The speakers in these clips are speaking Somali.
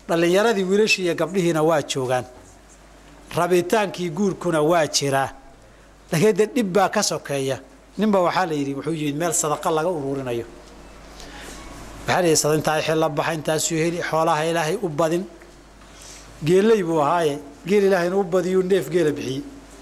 dhalinyaradii wiilashii iyo gabdhihiina waa joogaan rabitaankii guurkuna waa jiraa laakiin dib baa ka sokeeya ninba waxaa la yidhi wuxuu yimid meel sadaqa laga ururinayo waxaa la yidhi sadintaa xil la baxa intaasuu heli xoolaha ilaahay u badin geelay buu ahaaye geel ilaahayna u badiyuu neef geela bixiyey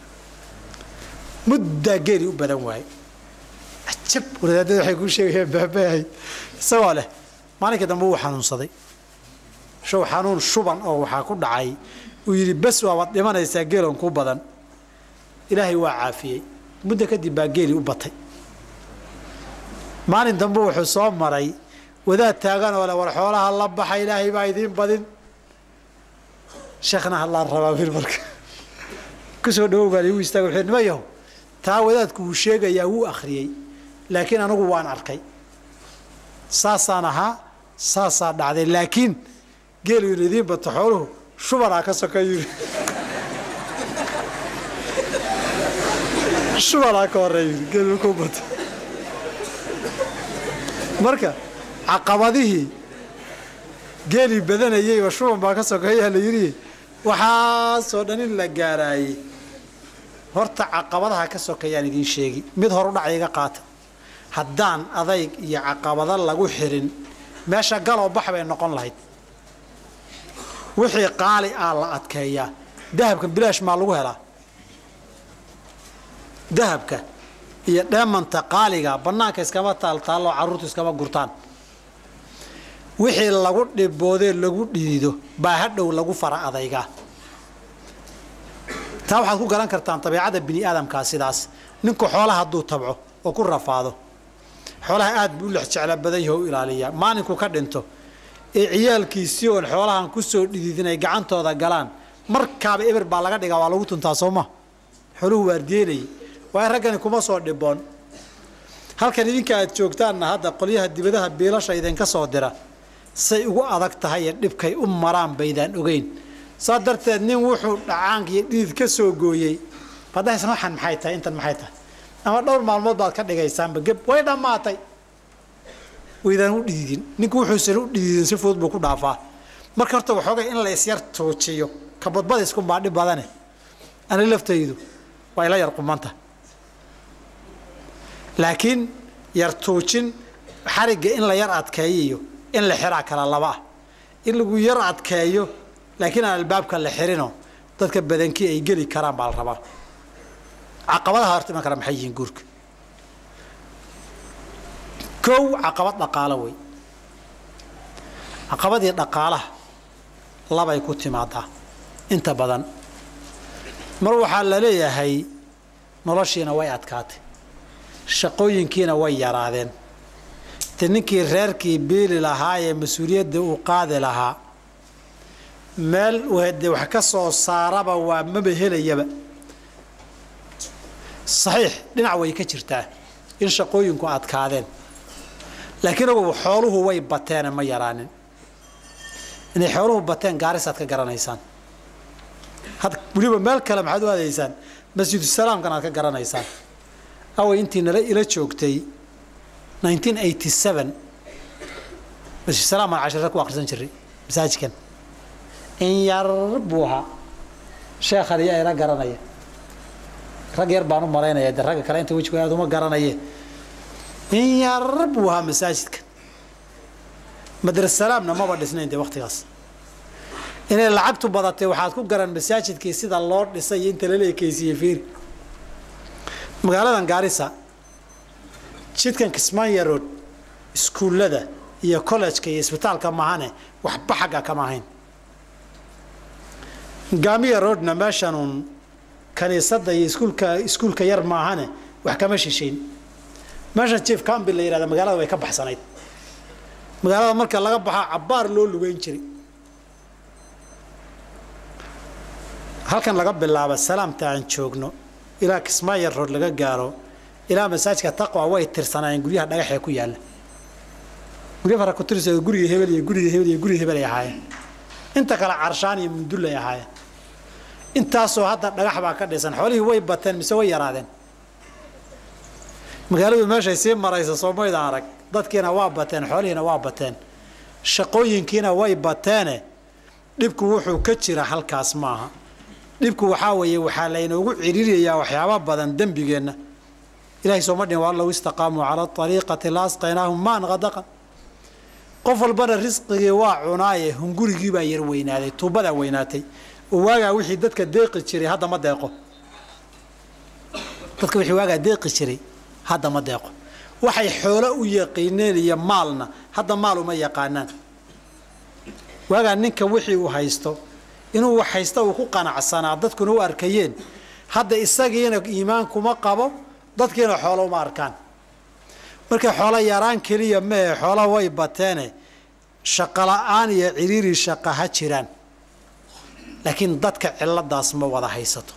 muddaa geeli u badan waaye ajab wadaadada waxay kuu sheegayaan baabahay isagoo leh maalinkii dambe wuu xanuunsaday show xanuun shuban oo waxaa ku dhacay uu yidhi bas waabaad dhimanaysaa geelon ku badan ilaahay waa caafiyey muddo kadib baa geeli u batay maalin dambe wuxuu soo maray wadaad taagan oo leh war xoolaha la baxa ilaahay baa idiin badin sheekhna hallaan rabaa bir marka kusoo dhawow baa liigu istaaga wuxuu nima yahow taa wadaadku wuu sheegayaa wuu akhriyey laakiin anigu waan arkay saasaan ahaa saasaa dhacday laakiin geelu in idiin bato xooluhu shubanaa ka sokeeyu shubanaa ka horreeyu geelu ku bato marka caqabadihii geelii badanayeyba shuban baa ka sokeeyaa la yidhi waxaasoo dhan in la gaaraayey horta caqabadaha ka sokeeyaan idiin sheegi mid horu dhac iga qaata haddaan adayg iyo caqabado lagu xirin meesha galoo bax bay noqon lahayd wixii qaali ah la adkeeyaa dahabka bilaash maa lagu helaa dahabka iyo dheemanta qaaliga bannaanka iskama taaltaalloo carruurtu iskama gurtaan wixii lagu dhiboodee lagu dhiido baa hadhow lagu fara adaygaa taa waxaad ku garan kartaan dabiicadda bini aadamkaa sidaas ninku xoolaha hadduu tabco oo ku rafaado xoolaha aad buu u lex jecla badan yaho u ilaaliyaa maalinkuu ka dhinto ee ciyaalkiisii oon xoolahan ku soo dhididin ay gacantooda galaan markaaba eber baa laga dhigaa waa lagu tuntaa sooma xooluhu waardiyeynayay waayo raggani kuma soo dhiboon halkan idinka aad joogtaanna hadda qolyaha dibadaha biilasha idinka soo dira say ugu adag tahay ee dhibkay u maraan baydaan ogeyn saa darteed nin wuxuu dhacaanka iyo dhidid ka soo gooyey fadahaysan waxaan maxay tahay intan maxay tahay ama dhowr maalmood baad ka dhigaysaanba geb way dhammaatay waydaan u dhididin ninku wuxuusan u dhididin si fudud buu ku dhaafaa marka horta waxoogay in la isyar tuujiyo ka badbadiskunbaa dhib badane ani laftaydu waa ila yar qumanta laakiin yar tuujin xarigga in la yar adkeeyiyo in la xiraa kala laba ah in lagu yar adkeeyo laakiin aan albaabka la xirino dadka badankii ay geli karaan baa la rabaa caqabadaha horta iman kara maxay yihiin guurka kow caqabad dhaqaalo wey caqabadii dhaqaalaha labay ku timaadaa inta badan mar waxaa la leeyahay noloshiina way adkaatay shaqooyinkiina way yaraadeen te ninkii reerkii biili lahaa ee mas-uuliyadda uu qaadi lahaa meel de wax ka soo saaraba waa maba helayaba saxiix dhinac way ka jirtaa in shaqooyinku adkaadeen laakiin ogow xooluhu way bateene ma yaraanin inay xooluhu bateen gaarisaad ka garanaysaan weliba meel kale maxaad u aadaysaan masjidusalaamkan aad ka garanaysaan away intii nala ila joogtay 1987 masjidusalaam aan cashira ku akhrisan jiray masaajidkan in yar buu ahaa sheekhan ayaa ila garanaya rag yar baan u malaynaya de ragga kale inta wejiga aad uma garanaye in yar buu ahaa masaajidkan madrasalaamna maba dhisnayn dee waktigaas inay lacagtu badatay waxaad ku garan masaajidkii sida loo dhisay iyo inta lala ekeysiiyey fiiri magaaladan Gaarisa jidkan Kismaayo Road iskuullada iyo college-ka iyo isbitaalka mahane waxba xagga kama ahayn Gamiya Roadna meeshan kaniisadda iyo iskuulka yar maahane wax kama shisheyn meeshan Chief Campbell la yiraahdo magaalada way ka baxsanayd magaalada marka laga baxaa cabaar loo lugeyn jiray halkan laga bilaabo salaamta aan joogno ilaa Kismaayo Road laga gaaro ilaa masaajidka Taqwa way tirsanayeen guryaha dhagax ku yaala guryaha fara ku tirsan guriga hebel iyo guriga hebel ay ahaayeen inta kala carshaan iyo mundul ay ahaayeen intaasoo hadda dhagax baa ka dhisan xoolihii way bateen mise way yaraadeen magaaladu meeshay sii maraysa Soomaaliya arag dadkiina waa bateen xoolihiina waa bateen shaqooyinkiina way bateen dhibku wuxuu ka jira halkaas maaha dhibku waxaa weeye waxaa laynoogu ciriiriyayaa waxyaaba badan dembigeenna ilaahay sooma dhin waa law istaqaamuu cala ariiqati la asqaynaahum maan qadaqa qof walbana risqigii waa cunaaye hungurigii baa yar weynaaday tuubadaa weynaatay oo waagaa wixii dadka deeqi jiray hadda ma deeqo dadka wixii waagaa deeqi jiray hadda ma deeqo waxay xoolo u yaqiineen iyo maalna hadda maal uma yaqaanaan waagaa ninka wixii uu haysto inuu wax haysta uu ku qanacsanaa dadkuna u arkayeen hadda isagiina iimaan kuma qabo dadkiina xoolo uma arkaan markay xoolo yaraan keliya mee xoolo way bateene shaqo la'aan iyo ciriiri shaqa ha jiraan laakiin dadka ciladaas ma wada haysato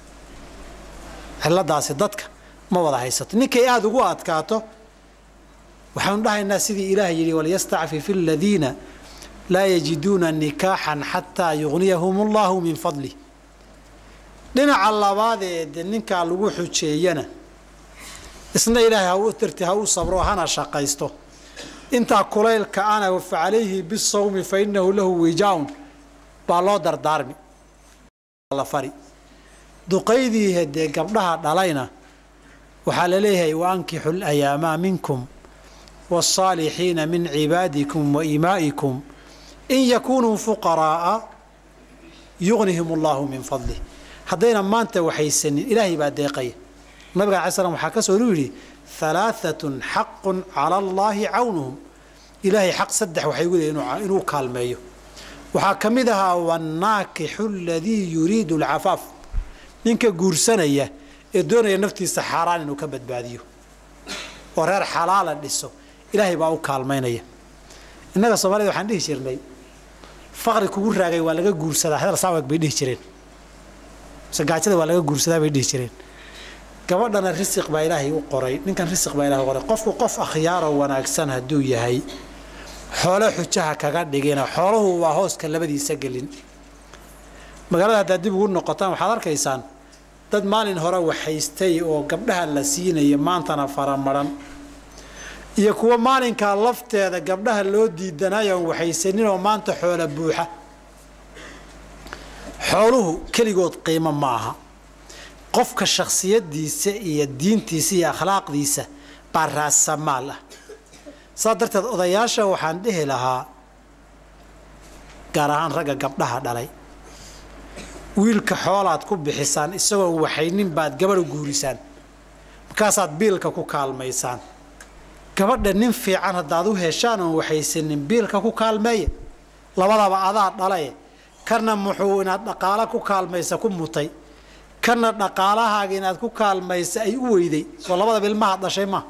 ciladaasi dadka ma wada haysato ninkay aada ugu adkaato waxaanu dhahaynaa sidii ilaah yidhi waliyastacfif aladiina laa yajiduuna nikaaxan xataa yugniyahum allahu min fadlih dhinaca labaadee ninkaa lagu xujeeyana isna ilaahay ha u sabro hana shaqaysto intaa kulaylka ana facalayhi bisawmi fa inahu lahu wijaaun baa loo dardaarmi la fari duqaydii hadee gabdhaha dhalayna waxaa la leeyahay waankixu layaama minkum wasaalixiina min cibaadikum wa imaa'ikum in yakunuu fuqaraa'a yugnihim allahu min fadlih haddayna maanta waxaysanin ilaahay baa deeqaya nabiga alay slam waxaa ka soo yidhi alaaatun xaqun cala allaahi cawnuhum ilaahay xaq saddex waxay ugu leeyihin inuu kaalmeeyo waxaa ka mid ahaa wannaakixu aladii yuriidu alcafaaf ninka guursanaya ee doonaya naftiisa xaaraan inuu ka badbaadiyo oo reer xalaala dhiso ilaahay baa u kaalmaynaya innaga soomaalida waxaan dhihi jirnay faqri kugu raagay waa laga guursadaa hadal saawag bay dhihi jireen gaajada waa laga guursadaa bay dhihi jireen gabadhana risiq baa ilaahay u qoray ninkan risiq baa ilaahay u qoray qofku qof akhyaaroo wanaagsan hadduu yahay xoolo xujaha kaga dhigina xooluhu waa hooska labadiisa gelin magaalada haddaad dib ugu noqotaan waxaad arkaysaan dad maalin hore waxhaystay oo gabdhaha la siinaya maantana faramaran iyo kuwa maalinkaa lafteeda gabdhaha loo diidanayo oon waxaysaninoo maanta xoola buuxa xooluhu keligood qiimo ma aha qofka shakhsiyadiisa iyo diintiisa iyo akhlaaqdiisa baa raasamaal ah saa darteed odayaasha waxaan dhihi lahaa gaar ahaan ragga gabdhaha dhalay wiilka xoolaad ku bixisaan isagoo waxaynin baad gabadha guurisaan markaasaad biilka ku kaalmaysaan gabadha nin fiican haddaad u heshaan oon waxaysanin biilka ku kaalmeeya labadaba adaa dhalaye kana muxuu inaad dhaqaalo ku kaalmaysa ku mutay kana dhaqaalahaaga inaad ku kaalmaysa ay u weyday soo labadaba ilmaha dhashay ma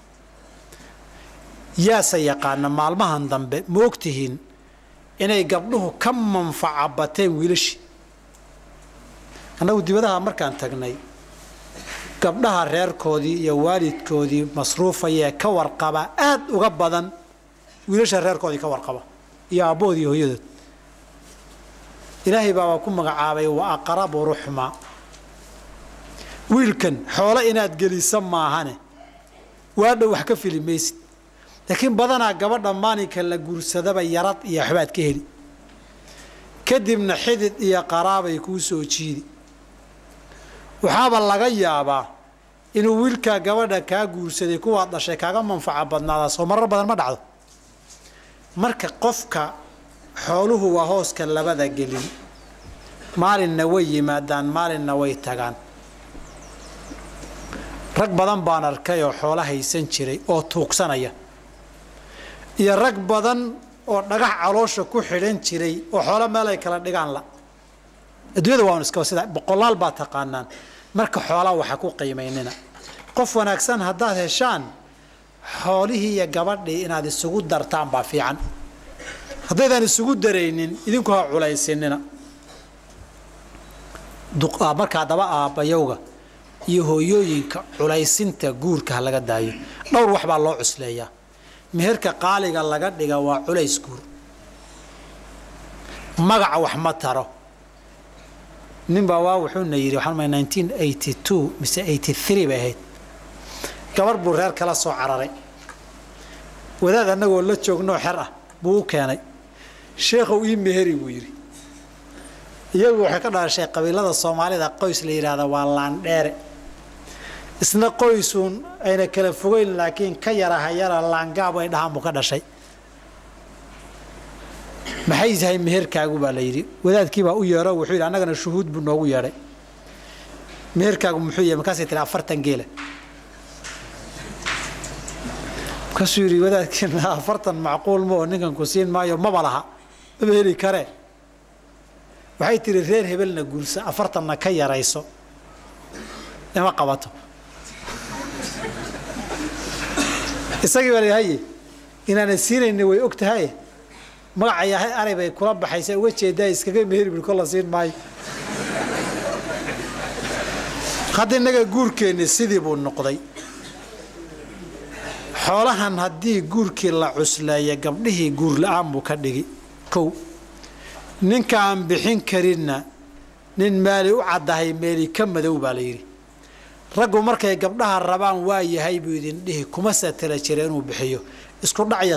yaase yaqaana maalmahan dambe ma ogtihiin inay gabdhuhu ka manfaca bateen wiilashii annagu dibadaha markaan tagnay gabdhaha reerkoodii iyo waalidkoodii masruufayee ka warqaba aad uga badan wiilasha reerkoodii ka warqaba iyo aabbood iyo hooyadood ilaahay baa ku magacaabay wa aqrabu ruxma wiilkan xoolo inaad geliso maahane waadha wax ka fili maysid laakiin badanaa gabadha maalinka la guursadaba yarad iyo waxbaad ka heli kadibna xidid iyo qaraabay kuu soo jiidi waxaaba laga yaabaa inuu wiilkaa gabadha kaa guursaday kuwaad dhashay kaaga manfaca badnaada soo marar badan ma dhacdo marka qofka xooluhu waa hooska labada gelin maalinna way yimaadaan maalinna way tagaan rag badan baan arkay oo xoolo haysan jiray oo tuugsanaya iyo rag badan oo dhagax caloosha ku xidhan jiray oo xoolo meel ay kala dhigaan la adduunyada waa un iska sida boqolaal baa taqaanaan marka xoolaa waxa ku qiimaynina qof wanaagsan haddaad heshaan xoolihii iyo gabadhii inaad isugu dartaan baa fiican haddaydan isugu daraynin idinku ha culaysinina markaa daba aabbayowga iyo hooyooyinka culaysinta guurka ha laga daayo dhowr wax baa loo cusleeyaa meherka qaaliga laga dhiga waa culays guur magaca wax ma taro ninbaa waa wuxuuna yidhi waxaan ma 1982 mise 83 bay ahayd gabar buu reer kala soo cararay wadaad annagoo la joognoo xer ah buu u keenay sheekhow ii meheri buu yidhi iyagu waxay ka dhalashay qabiilada Soomaalida qoys la yiraahdo waa Laandheere isna qoysuun ayna kala fogeyn laakiin ka yara Laangaab ay dhahaan ka dhashay maxay yahay meherkaagu baa la yiri wadaadkii baa u yeero wuxuu yiri anagana shuhuud buu noogu yeeray meherkaagu muxuu yahay markaas ay tiri 40 geela كسوري ولا كنا فرطا معقول مو نكن كوسين ما يوم ما بلها ما بهلي كره وحي تري رير هبلنا قرص فرطا نكيا رئيسه لما قبضته الساقي ولا هي إن أنا سير إني ويأكت هاي ما عيا هاي أريبا كرب حيسا وجه دايس كذا مهري بالكل سين ماي خدنا نجا جور كين السيدي بالنقطي xoolahan hadii guurkii la cuslaayo gabdhihii guur la'aan buu ka dhigi kow ninka aan bixin karinna nin maali u cadahay meeli ka madow baa la yiri raggu markay gabdhaha rabaan waa yahay buu idin dhihi kuma satala jireen uu bixiyo isku dhacaya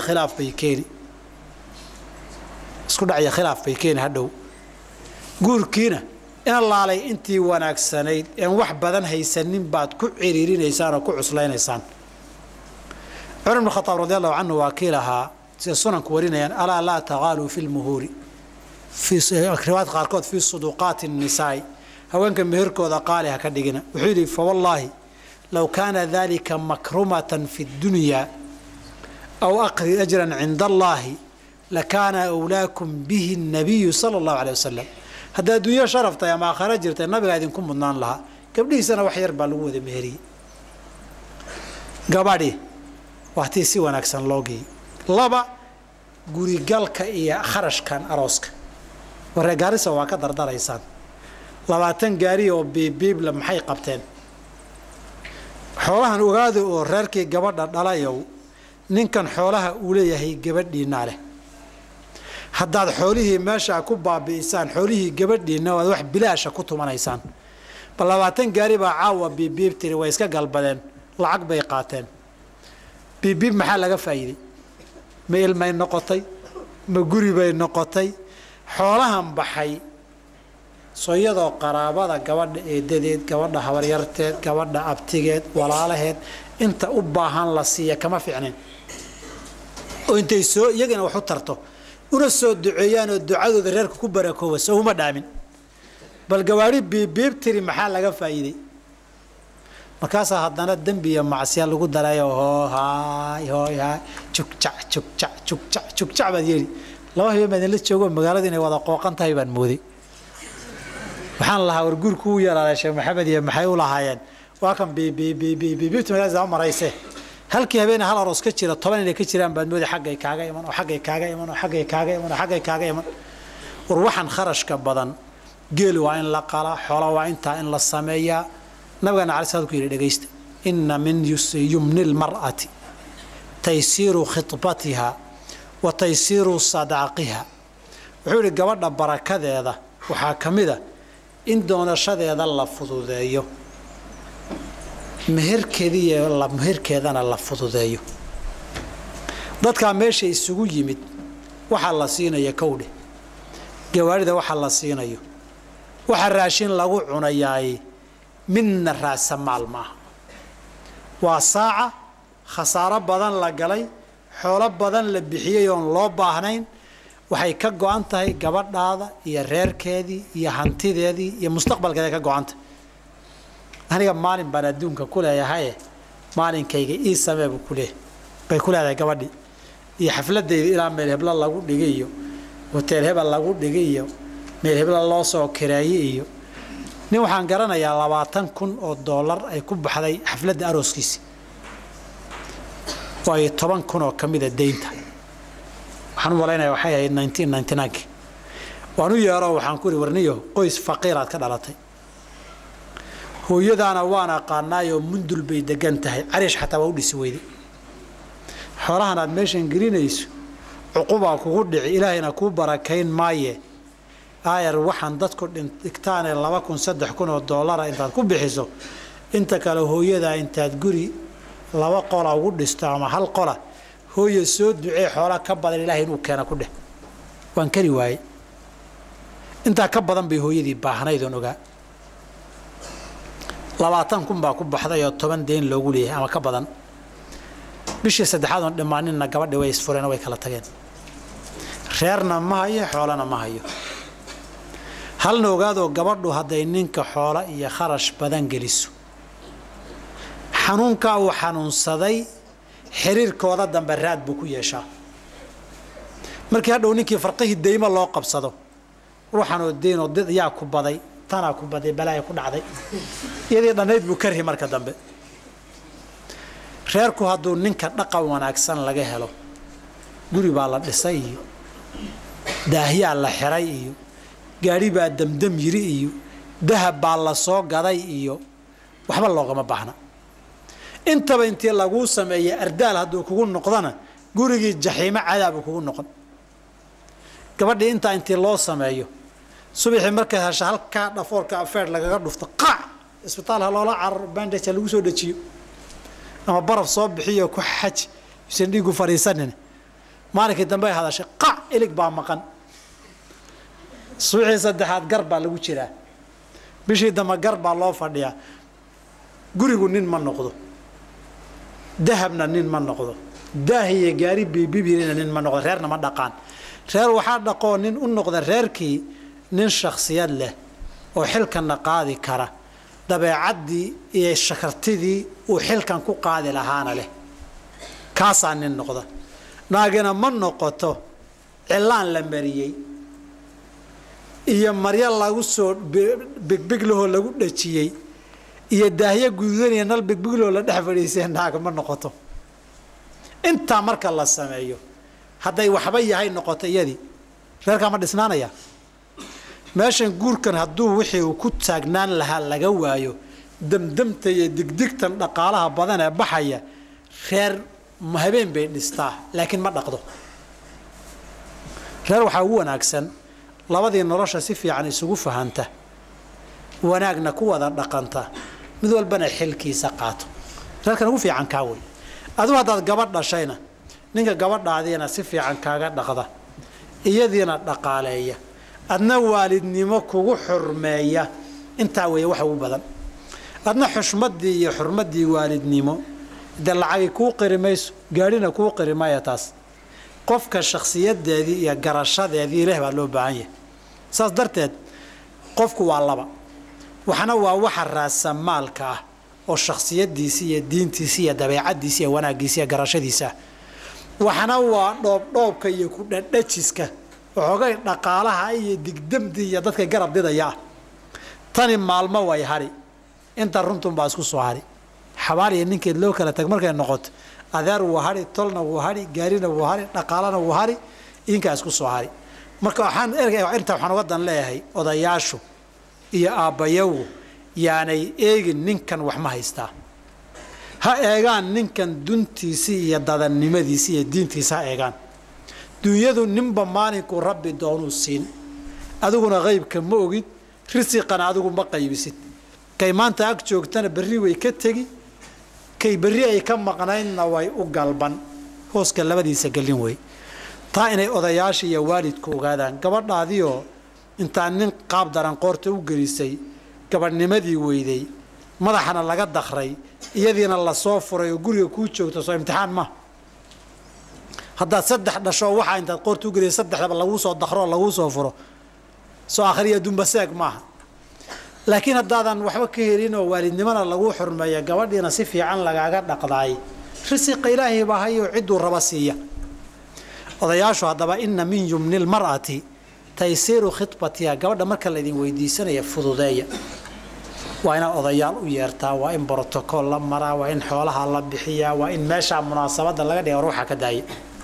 khilaaf bay keeni hadhow guurkiina in laalay intii wanaagsanayd in wax badan haysanin baad ku ciriirinaysaan oo ku cusleynaysaan عمر بن الخطاب رضي الله عنه وكيلها سنن كورينيان ألا لا تغالوا في المهور في روايات قاركود في صدوقات النساء هو إنك مهركو ذا قالها كدقنا وحيدي فوالله لو كان ذلك مكرمة في الدنيا أو أقل أجرا عند الله لكان أولاكم به النبي صلى الله عليه وسلم هذا الدنيا شرفت يا ما خرجت النبي قاعد يكون منان لها قبل سنة وحير بالو ذي مهري قبادي وقتي سي wanaagsan loogi laba guri galka iyo kharashkan arooska wareegaarisa waa ka dardaraysan 20 gaari oo beeb la maxay qabteen xoolahan ogaado oo reerkii gabadha dhalayo ninkan xoolaha uu leeyahay gabadhiina leh haddaad xoolihii meesha ku baabiisaan xoolihii gabadhiina waa wax bilaash ku tumanaysaan bal 20 gaari baa caawa beeb tiri way iska galbadeen lacag bay qaateen بيبي محل لقى فايدة ما إلما النقطي ما قريبا النقطي حولهم بحي صيدا قرابة جواد ديد جواد حواريرتة جواد أبتيجت ولا عليه أنت أباهان لصية كما في عنين وأنت يسوع يجينا وحطرته ونسوا الدعيان والدعاء ذرير كبر كوس وهم دائمين بل جوارب بيبتري محل لقى فايدة markaasa haddana dambiya macsiya lagu darayo hooy cuk baad yeeli laba habeen la joogo magaalada inay wada qooqan tahay baan mooday waxaan lahaa war guurku u yaraaday Sheekh Maxamed iyo maxay u lahaayeen waa kan biibta magaalada marayse halkii habeen hal aroos ka jira 10 inay ka jiraan baan mooday xaggay kaaga iman war waxaan kharashka badan geel waa in la qala xoolo waa inta in la sameeyaa نبغى نعرف هذا كله دقيست إن من يمن المرأة تيسير خطبتها وتيسير صداقها وحول الجواد بركة هذا وحاكم هذا إن دون شذ هذا الله فضو ذايو مهر كذي الله مهر كذا أنا الله فضو ذايو ضد كان ماشي السوق يمد وحلا سينا يكوله جوارده وحلا سينا يو وحراشين لغو عناياي من الرأس مال ما وساعة خسارة بدن لقلي حول بدن لبحية يوم لو باهنين وحي كجو أنت هي جبر هذا يا رير كذي يا هنتي ذي يا مستقبل كذا كجو أنت هني مالين بندون ككله يا هاي مالين كيجي إيه سبب كله بكله هذا جبر دي يا حفلة دي إلى ملهب الله قول دقيقة وتلهب الله قول دقيقة ملهب الله صو كرايه nin waxaan garanayaa $20,000 ay ku baxday xafladda arooskiisa way 10,000 oo kamida deynta waxaan walaynaa waxay ahayd 1999 waan u yeero waxaan ku warniyo qoys faqiir aad ka dhalatay hooyadaana waan aqaanaayo mundul bay degan tahay ariish xataa waa u dhisi weyday xoolahan aad meeshan gelinayso cuquba kugu dhici ilaahayna ku barakayn maaye ayar waxaan dadku dhintaan $2,000-3,000 intaad ku bixiso inta kale hooyada intaad guri 2 qol ugu dhisto ama hal qol hooyo soo ducee xoolo ka badan ilaahay inuu keena ku dheh waan kari waayay intaa ka badan bay hooyadii baahnayd oon ogaa 20,000 baa ku baxday oo 10 deen loogu leeyahay ama ka badan bishii saddexaad oo dhammaanina gabadhii way isfureen way kala tageen reerna ma hayo xoolana ma hayo halna ogaadoo gabadhu hadday ninka xoola iyo kharash badan geliso xanuunka uu xanuunsaday xiriirkooda dambe raad buu ku yeeshaa markii hadhow ninkii farqihii deymo loo qabsado ruuxan oo deyn oo dad yaa ku baday tanaa ku baday balaa ku dhacday iyadii dhanayd buu karhi marka dambe reerku hadduu ninka dhaqan wanaagsan laga helo guri baa la dhisay iyo daahiyaa la xiray iyo gaari baa damdam yiri iyo dahab baa la soo gaday iyo waxba loogama baahna intaba intii lagu sameeyay ardaal hadduu kugu noqdana gurigii jaxiimo cadaab kugu noqon gabadhii intii loo sameeyo subaxii markay hesho halka dhafoorka afeer lagaga dhufto qac isbitaal loola carar bandage lagu soo dhajiyo ama baraf soo bixiyo ku xaj isan dhigu fariisanin maalinkii dambe ay hadashay qac ilig baa maqan suuxii saddexaad gar baa lagu jiraa bishii dambe gar baa loo fadhiyaa gurigu nin ma noqdo dahabna nin ma noqdo daahiye gaari biibibirina nin ma noqdo reerna ma dhaqaan reer waxaa dhaqoo nin u noqda reerkii nin shakhsiyad leh oo xilkan qaadi kara dabeecadii iyo shakartidii uu xilkan ku qaadi lahaana leh kaasaa nin noqda naagina ma noqoto cilaan la mariyey iyo maryo lagu soo bigbiglaho lagu dhajiyey iyo daahyo gududan iyo nal bigbiglaho la dhex fadhiisay naaga ma noqoto intaa marka la sameeyo hadday waxba yahay noqoto iyadii reerkaa ma dhisnaanaya meeshan guurkan hadduu wixii uu ku taagnaan lahaa laga waayo damdamta iyo digdigtan dhaqaalaha badan ee baxaya reer habeen bay dhistaa laakiin ma dhaqdo reer waxaa ugu wanaagsan labadii nolosha si fiican isugu fahanta wanaagna ku wada dhaqanta mid walbana xilkiisa qaato reerkan ugu fiican kaa wey aduu haddaad gabadh dhashayna ninka gabadhaadiina si fiican kaaga dhaqda iyadiina dhaqaaleeya adna waalidnimo kugu xurmeeya intaa weeye waxa ugu badan adna xushmadii iyo xurmadii waalidnimo de lacagi kuu qiri mayso gaadhina kuu qiri maya taas qofka shakhsiyadeedii iyo garashadeedii ilaah baa loo baahan yahay saas darteed qofku waa laba waxana waa waxa raasamaalka ah oo shakhsiyadiisa iyo diintiisa iyo dabeecadiisa iyo wanaagiisa iyo garashadiisa waxana waa dhoobdhoobka iyo ku dhadhajiska waxoogay dhaqaalaha iyo digdamdii iyo dadka garab didaya tani maalmo way hari inta runtun baa isku soo hari xabaaliya ninkeed loo kala tag markay noqoto adeer wuu hari tolna wuu hari gaarina wuu hari dhaqaalana wuu hari inka isku soo hari marka waxaan uga dan leeyahay odayaashu iyo aabbayagu yaanay eegin ninkan wax ma haystaa ha eegaan ninkan duntiisii iyo dadannimadiisii iyo diintiisa ha eegaan dunyadu ninba maalinkuu rabbi doonuu siin adiguna qaybka ma ogid risiqana adigu ma qaybisid kay maanta ag joogtana berri way ka tegi kay berri ay ka maqnaydna way u galban hooska labadiisa gelin wey taa inay odayaasha iyo waalidku ogaadaan gabadhaadiioo intaan nin qaab daran qoorta u gelisay gabadhnimadii weyday madaxana laga dakray iyadiina la soo furay oo guriga kuu joogto soo imtixaan ma haddaad 3 dhasho waxaa intaad qoorta u gelisay 3daba laguu soo dakro oo laguu soo furo soo akhriya dumbaseeg maaha laakiin haddaadan waxba ka helin oo waalidnimana lagu xurmeeyo gabadhiina si fiican lagaaga dhaqdaay risiqa ilaahay baa hayo ciduu raba siiya odayaashu haddaba inna min yumni lmar'ati taysiiru khitbatiha gabadha marka la idin weydiisanaya fududeeya waa inaad odayaal u yeertaa waa in brotocool la maraa waa in xoolaha la bixiyaa waa in meeshaa munaasabadda laga dhiga ruuxa ka daaya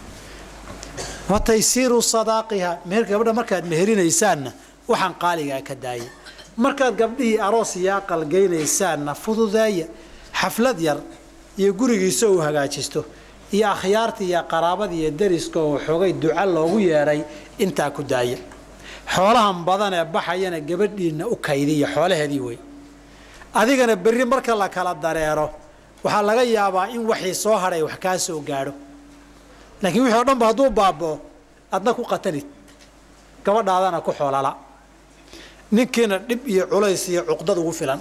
wa taysiiru sadaaqiha meher gabadha markaad meherinaysaan waxaan qaaligaa ka daaya markaad gabdhihii aroos iyo aqal geynaysaanna fududeeya xaflad yar iyo gurigiisa uu hagaajisto iyo akhyaarta iyo qaraabada iyo dariska oo xoogay duca loogu yeeray intaa ku daaya xoolahan badan ee baxayana gabadhiina u kaydiya xoolaheedii wey adigana berri marka la kala dareero waxaa laga yaabaa in waxii soo hadhay wax kaa soo gaadho laakiin wixii oo dhanba hadduu baaboo adna ku qatanid gabadhaadana ku xoolala ninkiina dhib iyo culays iyo cuqdad ugu filan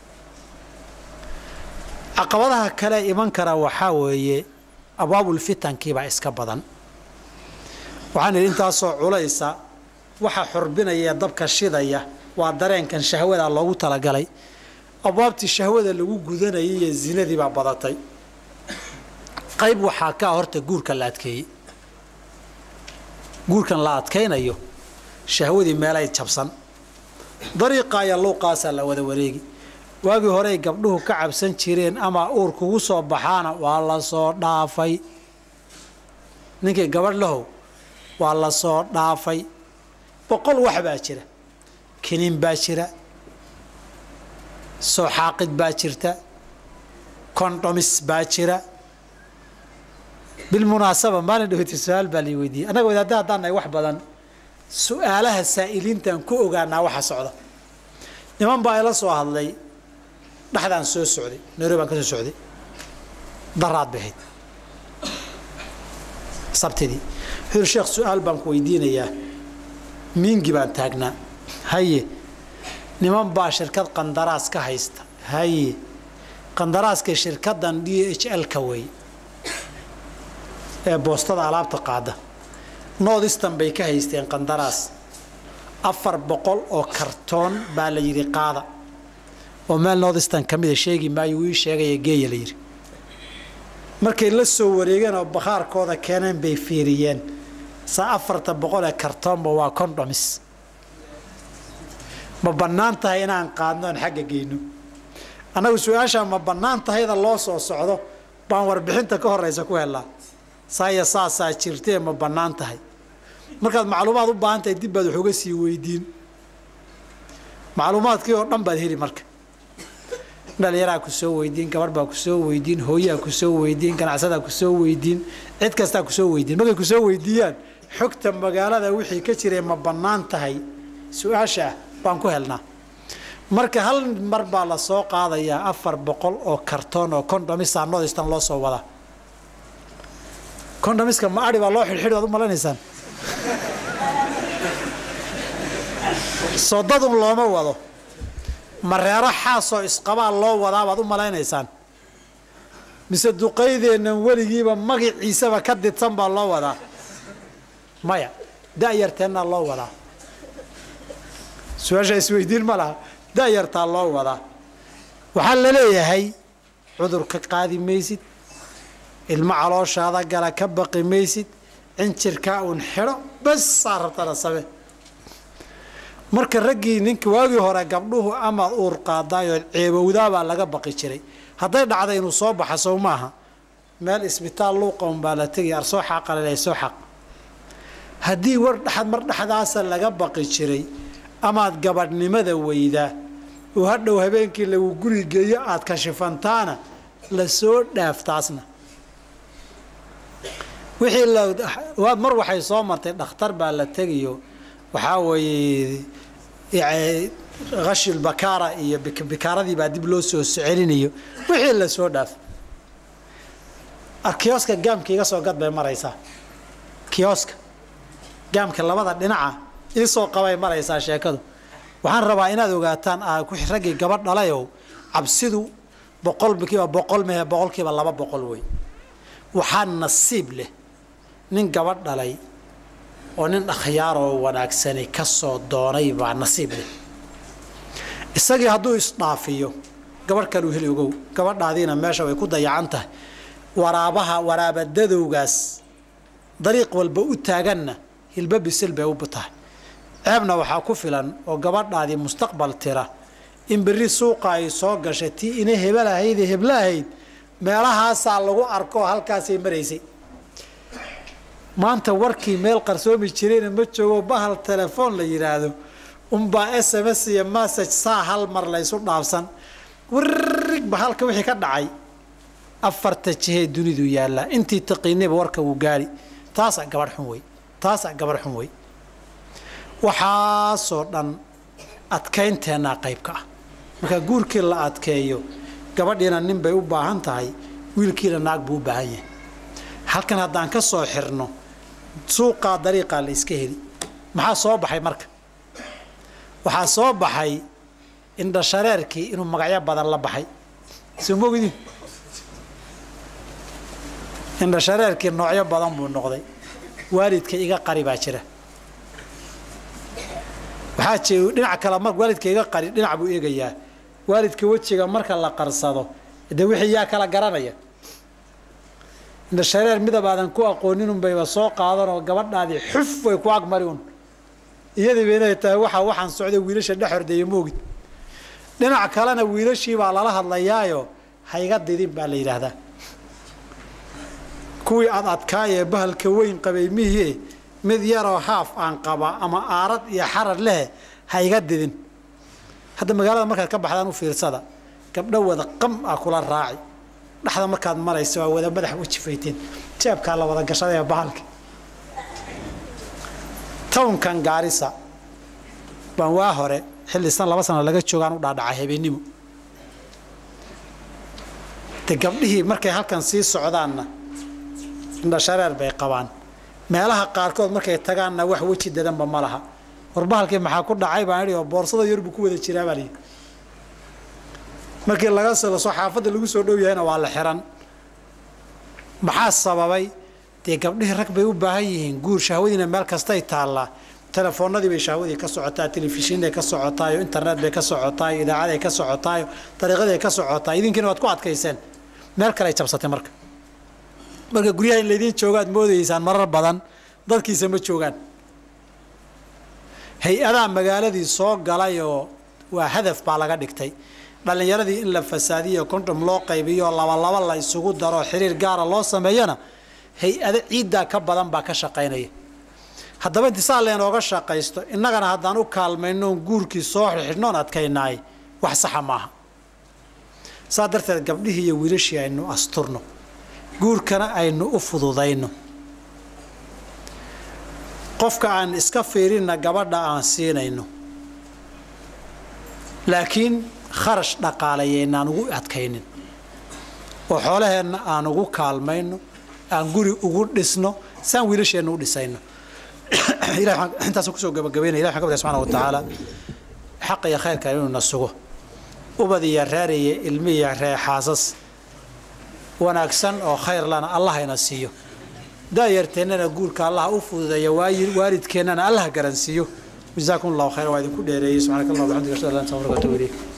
caqabadaha kale iman kara waxaa weeye abwaabul fitankiibaa iska badan waxaan idhi intaasoo culaysa waxa xurbinaya dabka shidaya waa dareenkan shahwada loogu talagalay abwaabtii shahwada lagu gudanayay iyo zinadii baa badatay qayb waxaa ka horta guurka la adkeeyey guurkan la adkaynayo shahwadii meelay jabsan dariiqa iyo luuqaasaa la wada wareegi waagii horey gabdhuhu ka cabsan jireen ama uur kugu soo baxaana waa la soo dhaafay ninkii gabadh lahow waa la soo dhaafay boqol wax baa jira kiniin baa jira soo xaaqid baa jirta kondomis baa jira bilmunaasaba maalin dhaweyta su-aal baa lii weydiiyey annaga wadaadda haddaan nahay wax badan su-aalaha saa'iliintaan ku ogaanaa waxa socda niman baa ila soo hadlay dhaxdaan soo socday nairobi baan ka soo socday daraad bahayd sabtidii wuxuu sheekh su-aal baan ku weydiinayaa miingi baan taagnaa haye niman baa shirkad qandaraas ka haysta haye qandaraaska shirkaddan DHL ka wey ee boostada alaabta qaada noodistan bay ka haysteen qandaraas 400 oo kartoon baa la yiri qaada oo meel noodistan kamid sheegi maayo uu sheegay geeya la yiri markay la soo wareegeen oo bakhaarkooda keeneen bay fiiriyeen sa 400 ee kartoon waa condoms ma bannaan tahay inaan qaadno xagga geeyno anagu su'aasha ma bannaan tahayda loo soo socdo baan warbixinta ka horeysa ku helaa saasa jirtay ma bannaan tahay markaad macluumaad u baahan tahay dib baad wax uga sii weydiin macluumaadkii oo dhan baad heli marka dhalinyara ku soo weydiin gabar baa ku soo weydiin hooyaa ku soo weydiin ganacsada ku soo weydiin cid kasta ku soo weydiin markay ku soo weydiiyaan xogta magaalada wixii ka jiray ma bannaan tahay su'aasha baan ku helnaa marka hal mar baa la soo qaadayaa 400 oo kartoon oo condoms aan noodistan loo soo wada condomska ma ari baa loo xidhxidh wad u malanaysaan soodadun looma wado mareero xaasoo isqabaa loo wadaa baad u malanaysaan mise duqaydeennan weligiiba magaciisaba ka didsan baa loo wadaa maya da'yarteenna loo wadaa su-aasha isweydiin ma laha da'yartaa loo wadaa waxaa la leeyahay cudurka qaadi maysid ilma calooshaada gala ka baqi maysid injirka un xidho bas saartana sabe marka raggii ninka waagii hore gabdhuhu ama uur qaadayo ceebowdaa baa laga baqi jiray hadday dhacday inuu soo baxo soo maaha meel isbitaal luuqoon baa la tegay arsoo xaqalay soo xaq haddii war dhaxad mar dhaxdaasa laga baqi jiray amaad gabadhnimada weydaa oo hadhow habeenkii lagu guri geeyo aad ka shifantaana la soo dhaaftaasna wixii la mar waxay soo martay dhakhtar baa la tegayo waxaa weeye qashil bakaara iyo bikaaradii baa dib loo soo celinayo wixii la soo dhaaf kioska gaamka iga soo gad bay maraysaa kioska gaamka labada dhinaca ii soo qabay maraysaa sheekadu waxaan rabaa inaad ogaataan raggii gabadh dhalayow cabsidu 100% mehe 200% wey waxaa nasiib leh nin gabadh dhalay oo nin akhyaar oo wanaagsani ka soo doonay baa nasiib leh isagii hadduu isdhaafiyo gabadh kale u heli ogow gabadhaadiina meesha way ku dayacan tahay waraabadadowgaas dariiq walba u taaganna hilba bisil bay u tahay ceebna waxaa ku filan oo gabadhaadii mustaqbal tira in berri suuqa ay soo gashay tii ina hebelahayd heblahayd meelahaasaa lagu arko halkaasay maraysay maanta warkii meel qarsoomi jirayna ma joogo bahal telefoon la yidhaahdo unbaa SMS iyo message saa hal mar laysu dhaafsan warrigba halka wixii ka dhacay 4 jihee dunidu yaallaa intii taqiinayba warka uu gaari taasaa gabadh xun wey waxaasoo dhan adkaynteenaa qaybka ah marka guurkii la adkeeyo gabadhiina nin bay u baahan tahay wiilkiina naag buu u baahan yahay halkan haddaan ka soo xirno suuqaa dariiqaa la iska heli maxaa soo baxay marka waxaa soo baxay indha shareerkii inuu magacyo badan la baxay soo moogidin indha shareerkii noocyo badan buu noqday waalidka iga qari baa jira waxaa jira dhinac kale mar waalidka iga qari dhinac buu eegayaa waalidka wajiga marka la qarsado de wixii yaa kala garanaya indha shareer midab aadan ku aqoonin unbayba soo qaadan oo gabadhaadii xuf way ku agmari un iyadiiba inay tahay waxaan socday wiilasha dhex hordeeya moogid dhinac kalena wiilashii baa lala hadlayaayo hayga didin baa la yidhaahdaa kuwii adkaayee bahalka weyn qabay mihii mid yaroo haaf aan qaba ama aarad iyo xarar leh hayga didin hadda magaalada markaad ka baxdaan u fiirsada gabdho wada qam ah kula raaci dhaxda markaad marayso waa wada madax u jifayteen jeebkaa la wada gashadaya bahalka townkan Gaarisa baan waa hore xilli san 2 sano laga joogaan u dhaadhacay habeenimo te gabdhihii markay halkan sii socdaanna indha shareer bay qabaan meelaha qaarkood markay tagaanna wax weji dadanba ma laha warbahalkii maxaa ku dhacay baan idhi oo boorsada yar buu ku wada jiraa baa lii markii laga soo xaafadda lagu soo dhow yahayna waa la xiran maxaa sababay dee gabdhihii rag bay u baahan yihiin guur shahwadiina meel kastay taallaa telefoonadii bay shahwadii ka socotaa telefishinay ka socotaayo internet bay ka socotaayo idaacaday ka socotaayo dariiqaday ka socotaa idinkiina waad ku adkayseen meel kale ay jabsatay marka guryaha in laydin joogaad moodaysaan marar badan dadkiisa ma joogaan hay-adaha magaaladii soo galayoo waa hadaf baa laga dhigtay dhallinyaradii in la fasaadiyo kondhom loo qaybiyo laba la isugu daro xiriir gaara loo sameeyana hay-ado ciiddaa ka badan baa ka shaqaynaya haddaba intisaa leenooga shaqaysto innagana haddaan u kaalmaynoon guurkii soo xidhnoon adkaynaay wax saxa maaha saa darteed gabdhihii iyo wiilashii aynu asturno guurkana aynu u fududayno qofka aan iska fiirinna gabadha aan siinayno laakiin kharash dhaqaalayeynaan ugu adkaynin oo xoolaheenna aan ugu kaalmayno aan guri ugu dhisno saan wiilasheenna u dhisayno ilaah intaas ku soo gabagabeynaa ilaah xaqada subhanahu wa ta'ala xaq iyo khayrka inuu nasugo ubadiya raariye ilmiya reexaasas wanaagsan oo khayr lana Allah ina siiyo daayarteennana guurka Allah u fududeeyo waalidkeennana Allah garansiiyo jazaakumullahu khayran wa idinku dheereeyay subhanallahi wa bihamdihi ashhadu an la ilaha illa anta astaghfiruka wa atuubu ilayk